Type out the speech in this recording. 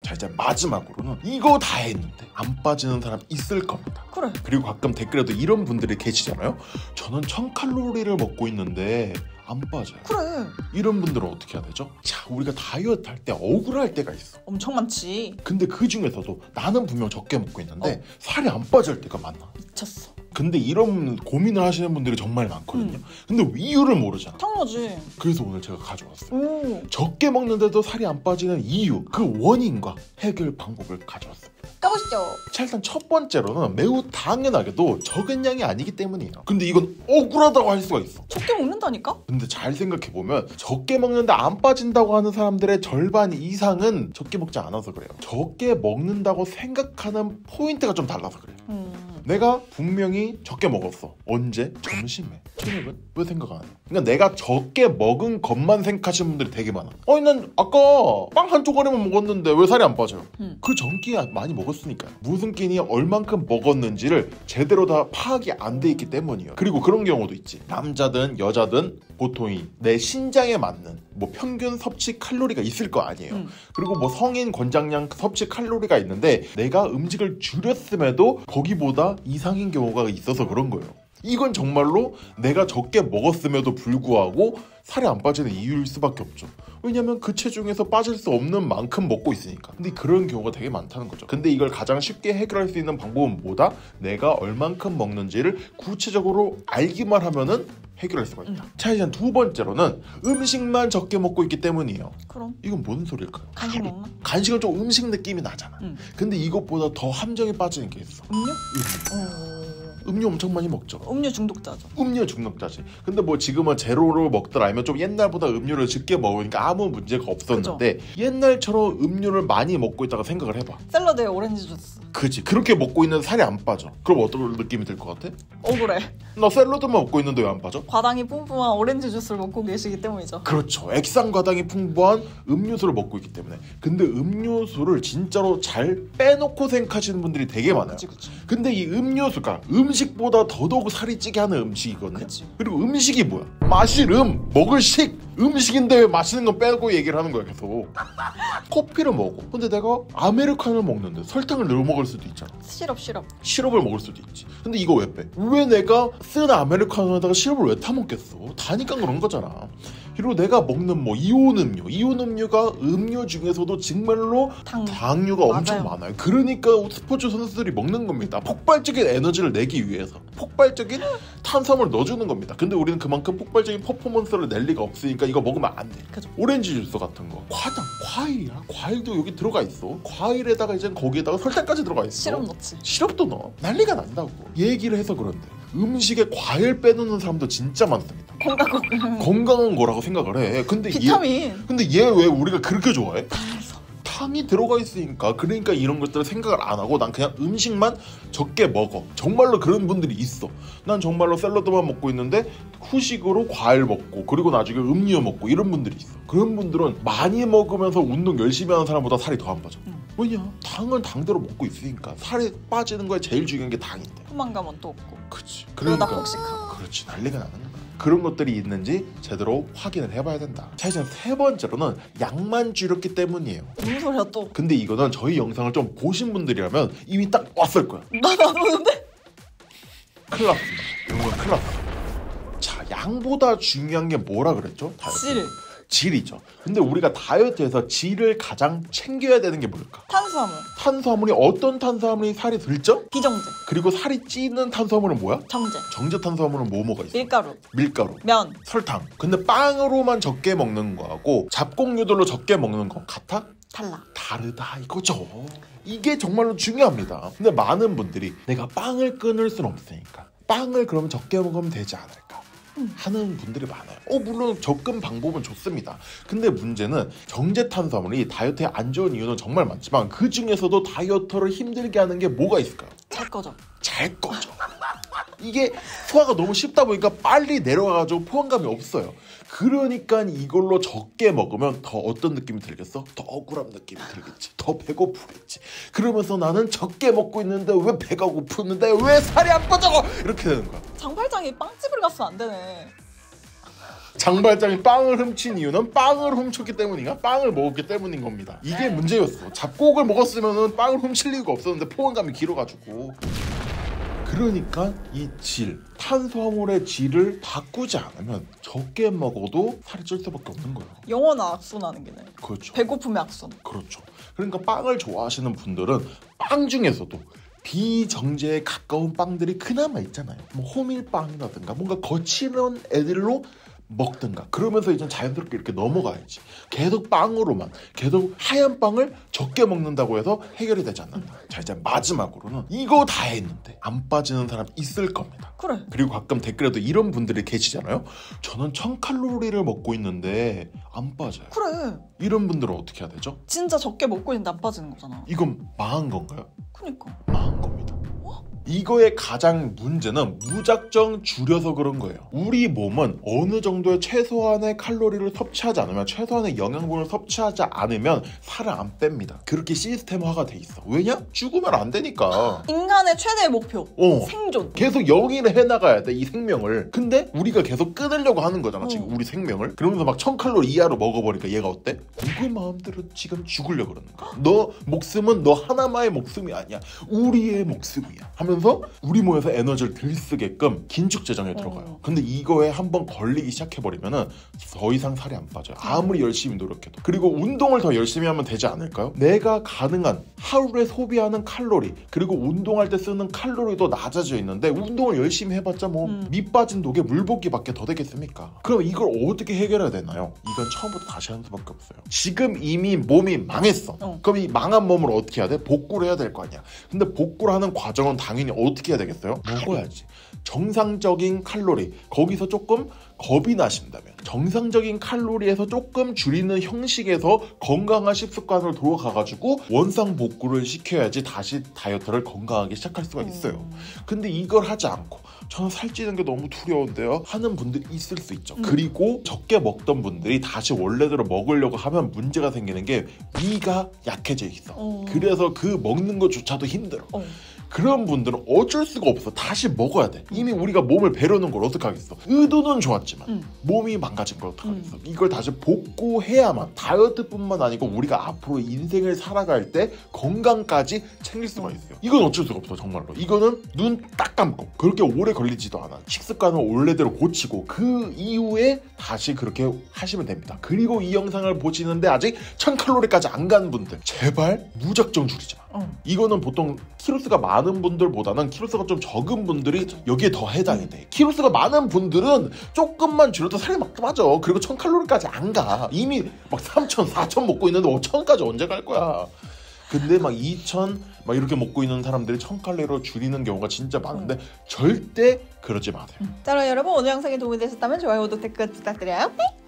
자, 이제 마지막으로는 이거 다 했는데 안 빠지는 사람 있을 겁니다. 그래. 그리고 가끔 댓글에도 이런 분들이 계시잖아요. 저는 1000칼로리를 먹고 있는데 안 빠져요. 그래. 이런 분들은 어떻게 해야 되죠? 자, 우리가 다이어트 할 때 억울할 때가 있어. 엄청 많지. 근데 그 중에서도 나는 분명 적게 먹고 있는데 살이 안 빠질 때가 많아. 미쳤어. 근데 이런 고민을 하시는 분들이 정말 많거든요. 근데 이유를 모르잖아. 당연하지. 그래서 오늘 제가 가져왔어요. 오. 적게 먹는데도 살이 안 빠지는 이유, 그 원인과 해결 방법을 가져왔습니다. 까보시죠. 자, 일단 첫 번째로는 매우 당연하게도 적은 양이 아니기 때문이에요. 근데 이건 억울하다고 할 수가 있어. 적게 먹는다니까? 근데 잘 생각해보면 적게 먹는데 안 빠진다고 하는 사람들의 절반 이상은 적게 먹지 않아서 그래요. 적게 먹는다고 생각하는 포인트가 좀 달라서 그래요. 내가 분명히 적게 먹었어. 언제? 점심에. 저녁은? 왜 생각 안 해? 그러니까 내가 적게 먹은 것만 생각하시는 분들이 되게 많아. 아니 난 아까 빵 한 쪼가리만 먹었는데 왜 살이 안 빠져요? 그 전기에 많이 먹었으니까요. 무슨 끼니 얼만큼 먹었는지를 제대로 다 파악이 안 돼 있기 때문이에요. 그리고 그런 경우도 있지. 남자든 여자든 보통이 내 신장에 맞는 뭐 평균 섭취 칼로리가 있을 거 아니에요. 그리고 뭐 성인 권장량 섭취 칼로리가 있는데 내가 음식을 줄였음에도 거기보다 이상인 경우가 있어서 그런 거예요. 이건 정말로 내가 적게 먹었음에도 불구하고 살이 안 빠지는 이유일 수밖에 없죠. 왜냐면 그 체중에서 빠질 수 없는 만큼 먹고 있으니까. 근데 그런 경우가 되게 많다는 거죠. 근데 이걸 가장 쉽게 해결할 수 있는 방법은 뭐다? 내가 얼만큼 먹는지를 구체적으로 알기만 하면은 해결할 수가 있다. 자, 이제 두 번째로는 음식만 적게 먹고 있기 때문이에요. 그럼 이건 뭔 소리일까요? 간식 먹나? 간식은 좀 음식 느낌이 나잖아. 근데 이것보다 더 함정에 빠지는 게 있어. 음료? 음료 엄청 많이 먹죠. 음료 중독자죠. 음료 중독자지. 근데 뭐 지금은 제로로 먹더라 아니면 좀 옛날보다 음료를 적게 먹으니까 아무 문제가 없었는데 옛날처럼 음료를 많이 먹고 있다가 생각을 해봐. 샐러드에 오렌지 주스. 그치. 그렇게 먹고 있는 살이 안 빠져. 그럼 어떤 느낌이 들 것 같아? 억울해. 나 샐러드만 먹고 있는데 왜 안 빠져? 과당이 풍부한 오렌지 주스를 먹고 계시기 때문이죠. 그렇죠. 액상과당이 풍부한 음료수를 먹고 있기 때문에. 근데 음료수를 진짜로 잘 빼놓고 생각하시는 분들이 되게 많아요. 그치. 근데 이 음료수가 음식보다 더더욱 살이 찌게 하는 음식이거든요. 그치. 그리고 음식이 뭐야? 마실 먹을 식. 음식인데 왜 맛있는 건 빼고 얘기를 하는 거야 계속. 커피를 먹어. 근데 내가 아메리카노를 먹는데 설탕을 넣어 먹을 수도 있잖아. 시럽을 먹을 수도 있지. 근데 이거 왜 빼? 왜 내가 쓴 아메리카노에다가 시럽을 왜 타 먹겠어? 다니까 그런 거잖아. 그리고 내가 먹는 뭐 이온 음료가 음료 중에서도 정말로 당류가 엄청 많아요. 그러니까 스포츠 선수들이 먹는 겁니다. 폭발적인 에너지를 내기 위해서 폭발적인 탄수화물을 넣어주는 겁니다. 근데 우리는 그만큼 폭발적인 퍼포먼스를 낼 리가 없으니까 이거 먹으면 안 돼. 그죠. 오렌지 주스 같은 거, 과일이야. 과일도 여기 들어가 있어. 과일에다가 이제 거기에다가 설탕까지 들어가 있어. 시럽 넣지. 시럽도 넣어. 난리가 난다고. 얘기를 해서 그런데 음식에 과일 빼놓는 사람도 진짜 많습니다. 건강한 거라고 생각을 해. 근데 비타민. 근데 얘 왜 우리가 그렇게 좋아해? 탕이 들어가 있으니까. 그러니까 이런 것들을 생각을 안 하고 난 그냥 음식만 적게 먹어. 정말로 그런 분들이 있어. 난 정말로 샐러드만 먹고 있는데 후식으로 과일 먹고 그리고 나중에 음료 먹고 이런 분들이 있어. 그런 분들은 많이 먹으면서 운동 열심히 하는 사람보다 살이 더 안 빠져. 왜냐? 당은 당대로 먹고 있으니까. 살이 빠지는 거에 제일 중요한 게 당인데. 포만감은 또 없고. 그치. 그러다 폭식하고. 그렇지. 난리가 나는 거야. 그런 것들이 있는지 제대로 확인을 해봐야 된다. 자, 이제 세 번째로는 양만 줄였기 때문이에요. 무슨 소리야 또? 근데 이거는 저희 영상을 좀 보신 분들이라면 이미 딱 왔을 거야. 난 안 오는데? 큰일 났습니다. 이건 큰일 났어. 자, 양보다 중요한 게 뭐라 그랬죠? 질이죠. 근데 우리가 다이어트에서 질을 가장 챙겨야 되는 게 뭘까? 탄수화물이 어떤 탄수화물이 살이 들죠? 비정제. 그리고 살이 찌는 탄수화물은 뭐야? 정제 탄수화물은 뭐가 있어? 밀가루, 면, 설탕. 근데 빵으로만 적게 먹는 거하고 잡곡류들로 적게 먹는 거 같아? 다르다 이거죠. 이게 정말로 중요합니다. 근데 많은 분들이 내가 빵을 끊을 순 없으니까 빵을 그러면 적게 먹으면 되지 않을까 하는 분들이 많아요. 물론 접근 방법은 좋습니다. 근데 문제는 정제 탄수화물이 다이어트에 안 좋은 이유는 정말 많지만 그 중에서도 다이어트를 힘들게 하는 게 뭐가 있을까요? 잘 꺼져. 이게 소화가 너무 쉽다 보니까 빨리 내려가가지고 포만감이 없어요. 그러니까 이걸로 적게 먹으면 더 어떤 느낌이 들겠어? 더 억울한 느낌이 들겠지. 더 배고프겠지. 그러면서 나는 적게 먹고 있는데 왜 배가 고프는데 왜 살이 안 빠져? 이렇게 되는 거야. 장팔장이 빵집을 갔으면 안 되네. 장발장이 빵을 훔친 이유는 빵을 훔쳤기 때문인가? 빵을 먹었기 때문인 겁니다. 이게 문제였어. 잡곡을 먹었으면 빵을 훔칠 이유가 없었는데 포만감이 길어가지고. 그러니까 이 질, 탄수화물의 질을 바꾸지 않으면 적게 먹어도 살이 찔 수밖에 없는 거예요. 영원한 악순환하는 게네. 그렇죠. 배고픔의 악순. 그렇죠. 그러니까 빵을 좋아하시는 분들은 빵 중에서도 비정제에 가까운 빵들이 그나마 있잖아요. 뭐 호밀빵이라든가 뭔가 거칠은 애들로 먹든가 그러면서 이제 자연스럽게 이렇게 넘어가야지. 계속 빵으로만 계속 하얀 빵을 적게 먹는다고 해서 해결이 되지 않는다. 자, 이제 마지막으로는 이거 다 했는데 안 빠지는 사람 있을 겁니다. 그래. 그리고 가끔 댓글에도 이런 분들이 계시잖아요. 저는 1000칼로리를 먹고 있는데 안 빠져요. 그래. 이런 분들은 어떻게 해야 되죠? 진짜 적게 먹고 있는데 안 빠지는 거잖아. 이건 망한 건가요? 그니까. 망한 겁니다. 이거의 가장 문제는 무작정 줄여서 그런 거예요. 우리 몸은 어느 정도의 최소한의 칼로리를 섭취하지 않으면, 최소한의 영양분을 섭취하지 않으면 살을 안 뺍니다. 그렇게 시스템화가 돼 있어. 왜냐? 죽으면 안 되니까. 인간의 최대 목표. 생존. 계속 영위를 해나가야 돼, 이 생명을. 근데 우리가 계속 끊으려고 하는 거잖아, 지금 우리 생명을. 그러면서 막 1000칼로리 이하로 먹어버리니까 얘가 어때? 누구 마음대로 지금 죽으려고 그러는 거야. 너 목숨은 너 하나만의 목숨이 아니야. 우리의 목숨이야. 하면서 우리 몸에서 에너지를 들쓰게끔 긴축 재정에 들어가요. 근데 이거에 한번 걸리기 시작해버리면은 더 이상 살이 안 빠져요. 아무리 열심히 노력해도. 그리고 운동을 더 열심히 하면 되지 않을까요? 내가 가능한 하루에 소비하는 칼로리, 그리고 운동할 때 쓰는 칼로리도 낮아져 있는데 운동을 열심히 해봤자 뭐 밑 빠진 독에 물 붓기밖에 더 되겠습니까? 그럼 이걸 어떻게 해결해야 되나요? 이건 처음부터 다시 하는 수밖에 없어요. 지금 이미 몸이 망했어. 그럼 이 망한 몸을 어떻게 해야 돼? 복구를 해야 될 거 아니야. 근데 복구를 하는 과정은 당연히 어떻게 해야 되겠어요? 먹어야지. 정상적인 칼로리, 거기서 조금 겁이 나신다면 정상적인 칼로리에서 조금 줄이는 형식에서 건강한 식습관으로 돌아가가지고 원상 복구를 시켜야지 다시 다이어트를 건강하게 시작할 수가 있어요. 근데 이걸 하지 않고 저는 살찌는 게 너무 두려운데요 하는 분들이 있을 수 있죠. 그리고 적게 먹던 분들이 다시 원래대로 먹으려고 하면 문제가 생기는 게 위가 약해져 있어. 그래서 그 먹는 것조차도 힘들어. 그런 분들은 어쩔 수가 없어. 다시 먹어야 돼. 이미 우리가 몸을 배려놓은 걸 어떡하겠어. 의도는 좋았지만 몸이 망가진 걸 어떡하겠어. 이걸 다시 복구해야만 다이어트뿐만 아니고 우리가 앞으로 인생을 살아갈 때 건강까지 챙길 수가 있어요. 이건 어쩔 수가 없어, 정말로. 이거는 눈 딱 감고 그렇게 오래 걸리지도 않아. 식습관을 원래대로 고치고 그 이후에 다시 그렇게 하시면 됩니다. 그리고 이 영상을 보시는데 아직 1000칼로리까지 안 간 분들, 제발 무작정 줄이지 마. 이거는 보통 키로수가 많은 분들보다는 키로수가 좀 적은 분들이 여기에 더 해당이 돼. 키로수가 많은 분들은 조금만 줄여도 살이 막 빠져. 그리고 1000칼로리까지 안 가. 이미 막 3000, 4000 먹고 있는데 5000까지 언제 갈 거야. 근데 막 2000 막 이렇게 먹고 있는 사람들이 1000칼로리로 줄이는 경우가 진짜 많은데 절대 그러지 마세요. 자, 그럼 여러분 오늘 영상이 도움이 되셨다면 좋아요, 구독, 댓글 부탁드려요.